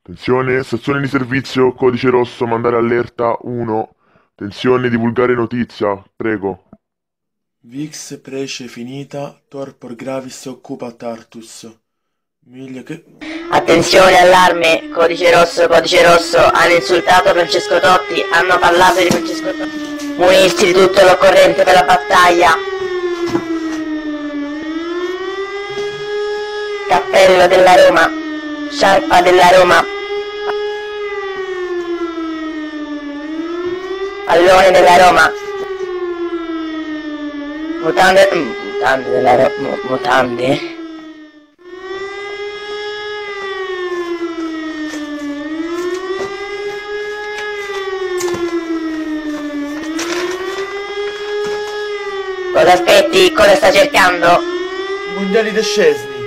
Attenzione, stazione di servizio, codice rosso, mandare allerta 1. Attenzione, divulgare notizia, prego. Vix prece finita, torpor gravis occupa Tartus. Miglia che... Attenzione, allarme, codice rosso, hanno insultato Francesco Totti, hanno parlato di Francesco Totti. Munirsi di tutto l'occorrente per la battaglia. Cappello della Roma, sciarpa della Roma, pallone della Roma, mutande della Roma, mutande. Cosa aspetti? Cosa sta cercando? Mondiali De Scesni.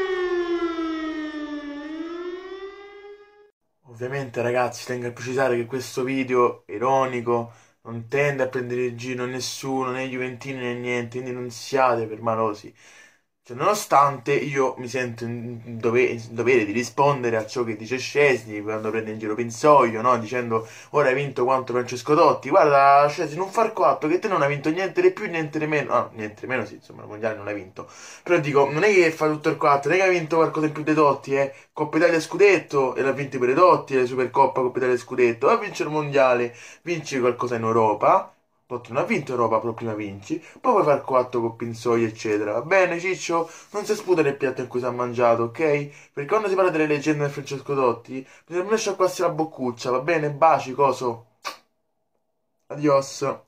Ovviamente ragazzi tengo a precisare che questo video ironico non tende a prendere in giro nessuno, né i Juventini né niente, quindi non siate permalosi. Cioè, nonostante io mi sento in dovere di rispondere a ciò che dice Scesni quando prende in giro Pinsoglio, no? Dicendo ora hai vinto quanto Francesco Totti. Guarda Scesni, non far coatto che te non hai vinto niente di più, niente di meno. Ah, niente di meno sì, insomma, il mondiale non hai vinto. Però dico, non è che fa tutto il coatto, non è che hai vinto qualcosa in più dei Totti, eh. Coppa Italia e Scudetto, e l'ha vinto per i Totti, la Supercoppa, Coppa Italia e Scudetto. A vincere il mondiale, vinci qualcosa in Europa. Totti non ha vinto Europa, però prima vinci. Poi puoi far coatto con Pinzoi, eccetera. Va bene, Ciccio? Non si sputa nel piatto in cui si è mangiato, ok? Perché quando si parla delle leggende di Francesco Totti, bisogna sciacquarsi la boccuccia, va bene? Baci, coso. Adios.